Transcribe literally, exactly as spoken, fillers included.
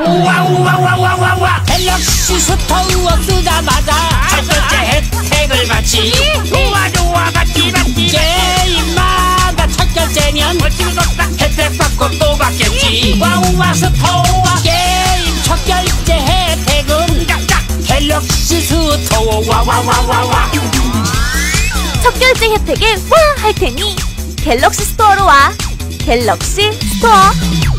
와우와우와우와우와 갤럭시 스토어 쓰자마자 첫 번째 혜택을 받지. 좋아 좋아 받기 받기. 게임마다 첫 결제면 혜택 받고 또 받겠지. 와우와 스토어 게임 첫 결제 혜택은 갤럭시 스토어 와와와와와. 첫 결제 혜택에 와 할 테니 갤럭시 스토어로 와. 갤럭시 스토어.